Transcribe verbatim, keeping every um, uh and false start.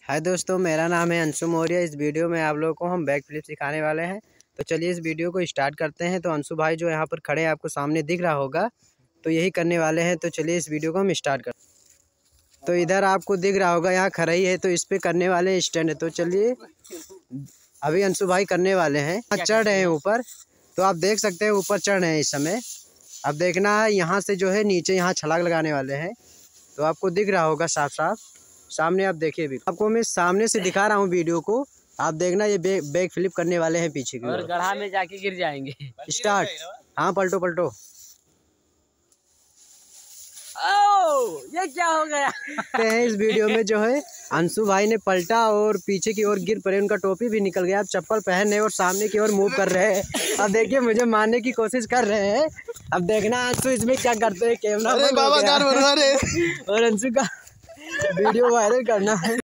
हाय दोस्तों, मेरा नाम है अंशु मौर्य। इस वीडियो में आप लोगों को हम बैक फ्लिप सिखाने वाले हैं। तो चलिए इस वीडियो को स्टार्ट करते हैं। तो अंशु भाई जो यहाँ पर खड़े हैं, आपको सामने दिख रहा होगा, तो यही करने वाले हैं। तो चलिए इस वीडियो को हम स्टार्ट करते हैं। तो इधर आपको दिख रहा होगा, यहाँ खड़ा ही है, तो इस पर करने वाले हैं स्टैंड है। तो चलिए अभी अंशु भाई करने वाले हैं, चढ़ रहे हैं ऊपर। तो आप देख सकते हैं ऊपर चढ़ रहे हैं इस समय। अब देखना है यहाँ से जो है नीचे यहाँ छलांग लगाने वाले हैं। तो आपको दिख रहा होगा साफ साफ सामने, आप देखिए भी। आपको मैं सामने से दिखा रहा हूँ वीडियो को, आप देखना। ये बैक बैक फ्लिप करने वाले हैं पीछे की और गड्ढा में जाके गिर जाएंगे। स्टार्ट। हाँ, पलटो पलटो। ओह, ये क्या हो गया? हैं इस वीडियो में जो है अंशु भाई ने पलटा और पीछे की ओर गिर पड़े, उनका टोपी भी निकल गया। अब चप्पल पहन रहे और सामने की ओर मूव कर रहे हैं। अब देखिए मुझे मारने की कोशिश कर रहे हैं। अब देखना अंशु इसमें क्या करते हैं। कैमरा और अंशु का वीडियो वायरल करना है।